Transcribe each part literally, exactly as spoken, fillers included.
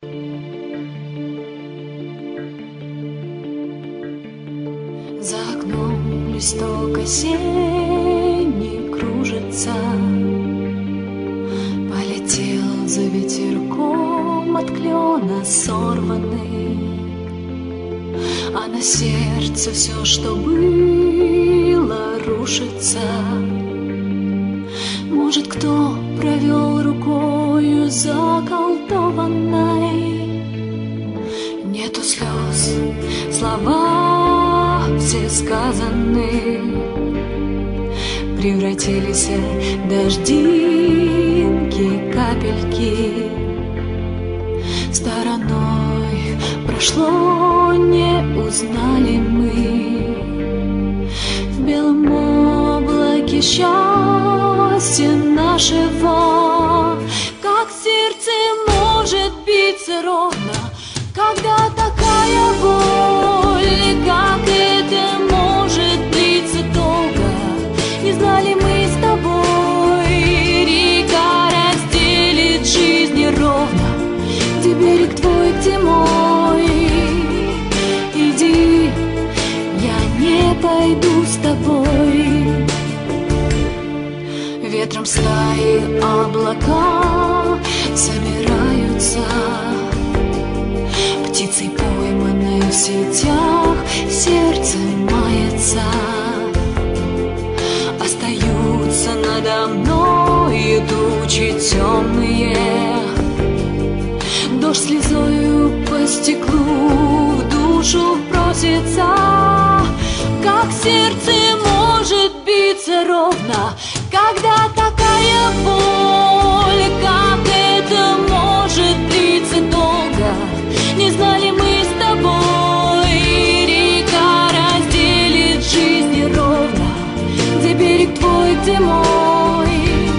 За окном листок осенний кружится, полетел за ветерком от клена сорванный, а на сердце все, что было, рушится. Может, кто провел рукою заколдованной? Нету слез, слова все сказаны, превратились в дождинки, капельки. Стороной прошло, не узнали мы. В белом облаке счастья нашего, как сердце может биться ровно, когда такая боль, и как это может длиться долго. Не знали мы с тобой, река разделит жизнь неровно, где берег твой, где мой. Иди, я не пойду с тобой. Ветром стаи облака собираются, птицей, пойманной в сетях, сердце мается. Остаются надо мной тучи темные, дождь слезою по стеклу в душу просится. Как сердце может биться ровно, когда такая боль, как это может длиться долго. Не знали мы с тобой, река разделит жизнь неровно, где берег твой, где мой.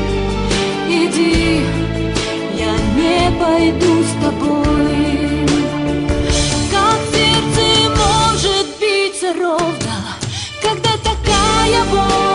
Иди, я не пойду с тобой. Как сердце может биться ровно, когда такая боль,